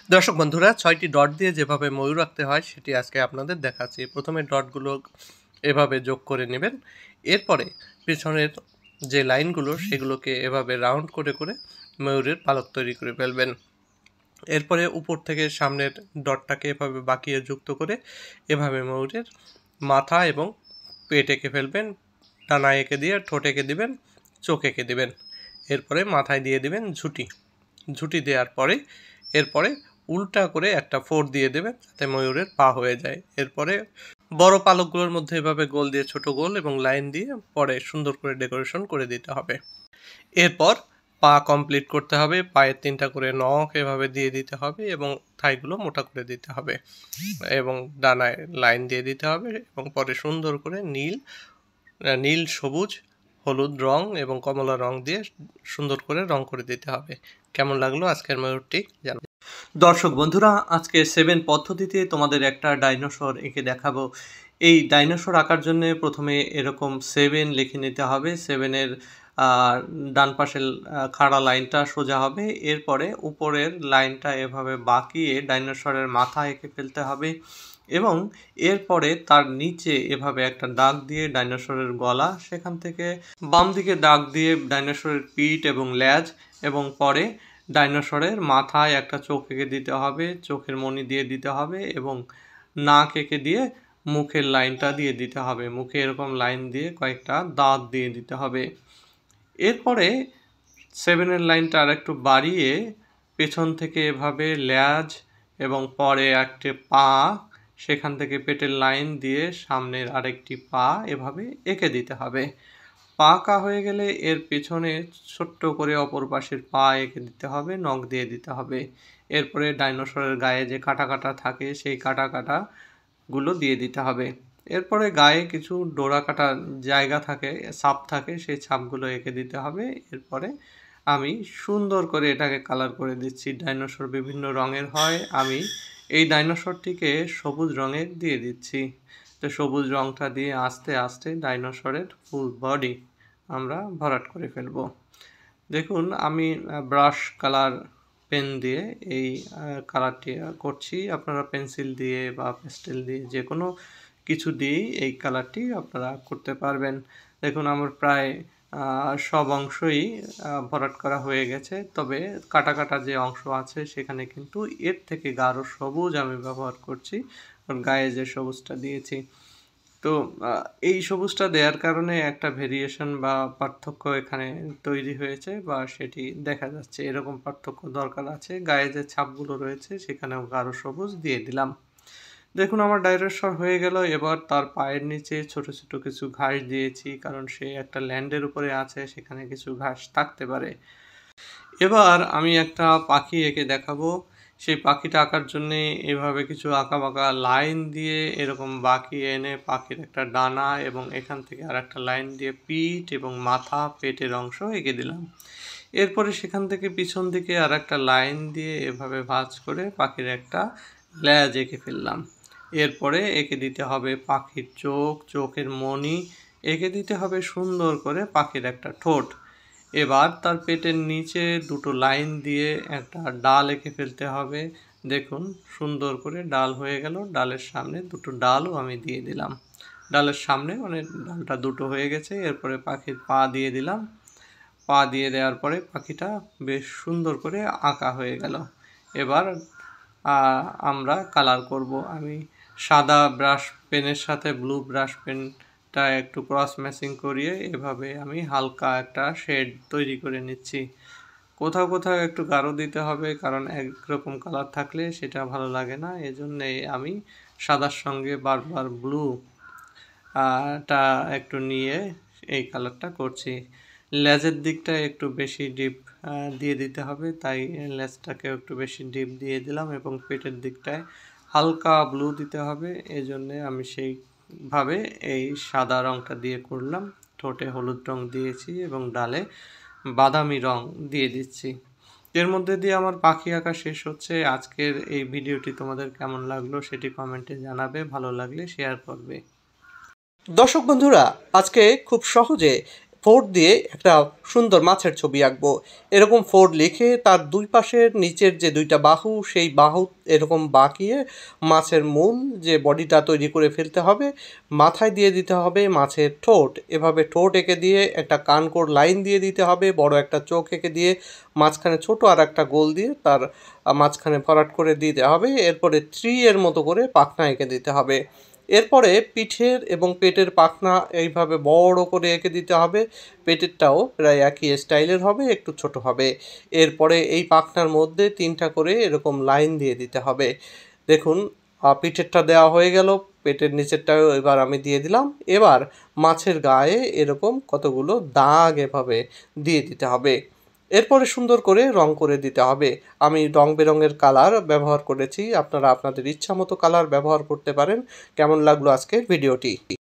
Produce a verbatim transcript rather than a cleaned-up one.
দর্শক বন্ধুরা, ছয়টি ডট দিয়ে যেভাবে ময়ূর আঁকতে হয় সেটি আজকে আপনাদের দেখাচ্ছি। প্রথমে ডটগুলো এভাবে যোগ করে নেবেন। এরপরে পেছনের যে লাইনগুলো সেগুলোকে এভাবে রাউন্ড করে করে ময়ূরের পালক তৈরি করে ফেলবেন। এরপরে উপর থেকে সামনের ডটটাকে এভাবে বাঁকিয়ে যুক্ত করে এভাবে ময়ূরের মাথা এবং পেট এঁকে ফেলবেন। ডানা এঁকে দিয়ে ঠোঁট এঁকে দিবেন, চোখ এঁকে দিবেন। এরপরে মাথায় দিয়ে দিবেন ঝুঁটি। ঝুঁটি দেওয়ার পরে এরপরে উল্টা করে একটা ফোর দিয়ে দেবেন যাতে ময়ূরের পা হয়ে যায়। এরপরে বড় পালকগুলোর মধ্যে এভাবে গোল দিয়ে ছোট গোল এবং লাইন দিয়ে পরে সুন্দর করে ডেকোরেশন করে দিতে হবে। এরপর পা কমপ্লিট করতে হবে। পায়ের তিনটা করে নখ এভাবে দিয়ে দিতে হবে এবং থাইগুলো মোটা করে দিতে হবে এবং ডানায় লাইন দিয়ে দিতে হবে এবং পরে সুন্দর করে নীল নীল সবুজ হলুদ রং এবং কমলা রং দিয়ে সুন্দর করে রং করে দিতে হবে। কেমন লাগলো আজকের ময়ূরটি জানাবেন। দর্শক বন্ধুরা, আজকে সেভেন পদ্ধতিতে তোমাদের একটা ডাইনোসর এঁকে দেখাবো। এই ডাইনোসর আঁকার জন্য প্রথমে এরকম সেভেন লিখে নিতে হবে। সেভেনের ডান পাশের খাড়া লাইনটা সোজা হবে। এরপরে উপরের লাইনটা এভাবে বাঁকিয়ে ডাইনোসরের মাথা এঁকে ফেলতে হবে এবং এরপরে তার নিচে এভাবে একটা দাগ দিয়ে ডাইনোসরের গলা, সেখান থেকে বাম দিকে দাগ দিয়ে ডাইনোসরের পিঠ এবং লেজ এবং পরে ডাইনোসরের মাথায় একটা চোখ এঁকে দিতে হবে, চোখের মণি দিয়ে দিতে হবে এবং নাক এঁকে দিয়ে মুখের লাইনটা দিয়ে দিতে হবে। মুখে এরকম লাইন দিয়ে কয়েকটা দাঁত দিয়ে দিতে হবে। এরপরে সেভেনের লাইনটা আর একটু বাড়িয়ে পেছন থেকে এভাবে লেজ এবং পরে একটি পা, সেখান থেকে পেটের লাইন দিয়ে সামনের আরেকটি পা এভাবে এঁকে দিতে হবে। পা আঁকা হয়ে গেলে এর পেছনে ছোট্ট করে অপর পাশের পা এঁকে দিতে হবে, নখ দিয়ে দিতে হবে। এরপরে ডাইনোসরের গায়ে যে কাটা কাটা থাকে সেই কাটা কাটাগুলো দিয়ে দিতে হবে। এরপরে গায়ে কিছু ডোরা কাটা জায়গা থাকে, ছাপ থাকে, সেই ছাপগুলো এঁকে দিতে হবে। এরপরে আমি সুন্দর করে এটাকে কালার করে দিচ্ছি। ডাইনোসর বিভিন্ন রঙের হয়, আমি এই ডাইনোসরটিকে সবুজ রঙের দিয়ে দিচ্ছি। তো সবুজ রঙটা দিয়ে আস্তে আস্তে ডাইনোসরের ফুল বডি আমরা ভরাট করে ফেলব। দেখুন, আমি ব্রাশ কালার পেন দিয়ে এই কালারটি করছি। আপনারা পেন্সিল দিয়ে বা পেস্টেল দিয়ে যে কোনো কিছু দিয়েই এই কালারটি আপনারা করতে পারবেন। দেখুন, আমার প্রায় সব অংশই ভরাট করা হয়ে গেছে, তবে কাটা কাটা যে অংশ আছে সেখানে কিন্তু এর থেকে গাঢ় সবুজ আমি ব্যবহার করছি, গায়ে যে সবুজটা দিয়েছি। তো এই সবুজটা দেওয়ার কারণে একটা ভেরিয়েশন বা পার্থক্য এখানে তৈরি হয়েছে বা সেটি দেখা যাচ্ছে। এরকম পার্থক্য দরকার আছে। গায়ে যে ছাপগুলো রয়েছে সেখানেও গাঢ় সবুজ দিয়ে দিলাম। দেখুন, আমার ডাইনোসর হয়ে গেল। এবার তার পায়ের নিচে ছোট ছোট কিছু ঘাস দিয়েছি, কারণ সে একটা ল্যান্ডের উপরে আছে, সেখানে কিছু ঘাস থাকতে পারে। এবার আমি একটা পাখি এঁকে দেখাবো। সেই পাখিটা আঁকার জন্যে এভাবে কিছু আঁকা বাঁকা লাইন দিয়ে এরকম বাঁকিয়ে এনে পাখির একটা ডানা এবং এখান থেকে আর একটা লাইন দিয়ে পিঠ এবং মাথা, পেটের অংশ এঁকে দিলাম। এরপরে সেখান থেকে পিছন দিকে আর একটা লাইন দিয়ে এভাবে ভাঁজ করে পাখির একটা লেজ এঁকে ফেললাম। এরপরে এঁকে দিতে হবে পাখির চোখ, চোখের মণি, এঁকে দিতে হবে সুন্দর করে পাখির একটা ঠোঁট। এবার তার পেটের নিচে দুটো লাইন দিয়ে একটা ডাল এঁকে ফেলতে হবে। দেখুন, সুন্দর করে ডাল হয়ে গেল। ডালের সামনে দুটো ডালও আমি দিয়ে দিলাম। ডালের সামনে মানে ডালটা দুটো হয়ে গেছে। এরপরে পাখির পা দিয়ে দিলাম। পা দিয়ে দেওয়ার পরে পাখিটা বেশ সুন্দর করে আঁকা হয়ে গেল। এবার আমরা কালার করব। আমি সাদা ব্রাশ পেনের সাথে ব্লু ব্রাশ পেনটা একটু ক্রস ম্যাচিং করিয়ে এভাবে আমি হালকা একটা শেড তৈরি করে নিচ্ছি। কোথাও কোথাও একটু গাঢ় দিতে হবে, কারণ একরকম কালার থাকলে সেটা ভালো লাগে না। এজন্যে আমি সাদার সঙ্গে বারবার ব্লু টা একটু নিয়ে এই কালারটা করছি। লেজের দিকটা একটু বেশি ডিপ দিয়ে দিতে হবে, তাই লেজটাকে একটু বেশি ডিপ দিয়ে দিলাম এবং পেটের দিকটায় হালকা ব্লু দিতে হবে। এজন্যে আমি সেইভাবে এই সাদা রঙটা দিয়ে করলাম। ঠোঁটে হলুদ রং দিয়েছি এবং ডালে বাদামি রং দিয়ে দিচ্ছি। এর মধ্যে দিয়ে আমার পাখি আঁকা শেষ হচ্ছে। আজকের এই ভিডিওটি তোমাদের কেমন লাগলো সেটি কমেন্টে জানাবে, ভালো লাগলে শেয়ার করবে। দর্শক বন্ধুরা, আজকে খুব সহজে ফোর দিয়ে একটা সুন্দর মাছের ছবি আঁকবো। এরকম ফোর লিখে তার দুই পাশের নিচের যে দুইটা বাহু সেই বাহু এরকম বাঁকিয়ে মাছের মূল যে বডিটা তৈরি করে ফেলতে হবে, মাথায় দিয়ে দিতে হবে মাছের ঠোঁট, এভাবে ঠোঁট এঁকে দিয়ে একটা কানকোর লাইন দিয়ে দিতে হবে, বড় একটা চোখ এঁকে দিয়ে মাঝখানে ছোট আর একটা গোল দিয়ে তার মাঝখানে ভরাট করে দিতে হবে। এরপরে থ্রি এর মতো করে পাখনা এঁকে দিতে হবে। এরপরে পিঠের এবং পেটের পাখনা এইভাবে বড় করে এঁকে দিতে হবে। পেটেরটাও প্রায় একই স্টাইলের হবে, একটু ছোট হবে। এরপরে এই পাখনার মধ্যে তিনটা করে এরকম লাইন দিয়ে দিতে হবে। দেখুন পিঠেরটা দেওয়া হয়ে গেল, পেটের নিচেরটাও এবার আমি দিয়ে দিলাম। এবার মাছের গায়ে এরকম কতগুলো দাগ এভাবে দিয়ে দিতে হবে। এরপরে সুন্দর করে রং করে দিতে হবে। আমি রং বেরঙের কালার ব্যবহার করেছি, আপনারা আপনাদের ইচ্ছা মতো কালার ব্যবহার করতে পারেন। কেমন লাগলো আজকের ভিডিওটি?